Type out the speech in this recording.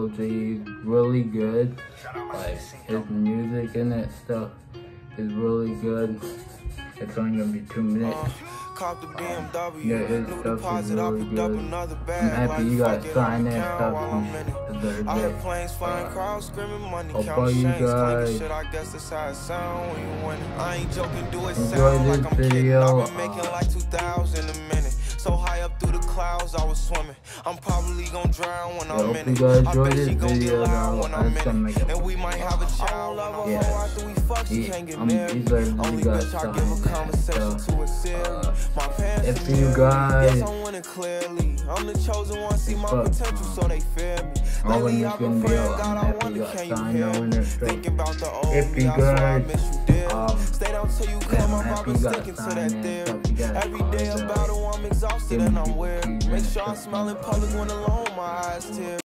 would say he's really good. Like, his music and that stuff is really good. It's only gonna be 2 minutes. Yeah, his stuff is really good. I'm happy you got signed and stuff. He deserves it. Hope all you guys enjoy this video. So high up through the clouds, I was swimming. I'm probably gonna drown when I'm in it. I bet you gonna be around when I'm in it. And we might have a child after we fuck, she can't get married. Only bitch I give a conversation to a silly. My parents if you guys, I'm winning clearly. I'm the chosen one, see my potential, so they fear me. Lately I've been praying, God, I wonder, can you hear me? Thinking about the old if you guys, stay down till you come up, I've been sticking to that theory. Every day about it, I'm exhausted and I'm weary. Make sure I smile in public when alone, my eyes tear.